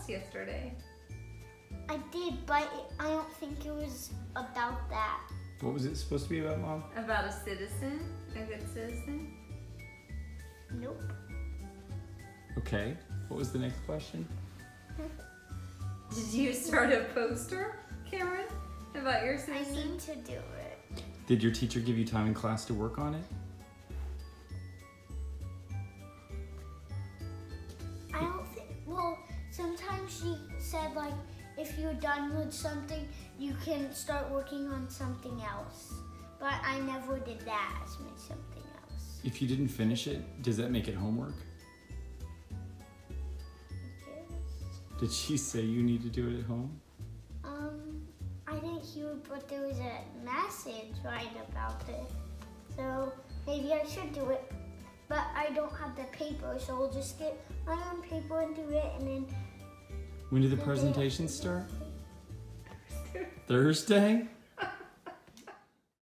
yesterday. I did, but I don't think it was about that. What was it supposed to be about, Mom? About a citizen, a good citizen. Nope. Okay. What was the next question? Did you start a poster, Cameron, about your I citizen? need to do it. Did your teacher give you time in class to work on it? I don't think, well, sometimes she said like, if you're done with something, you can start working on something else. But I never did that as my something else. If you didn't finish it, does that make it homework? Yes. Did she say you need to do it at home? I didn't hear it, but there was a message right about it. So maybe I should do it. But I don't have the paper, so I'll just get my own paper and do it, and then... When do the presentations start? Thursday?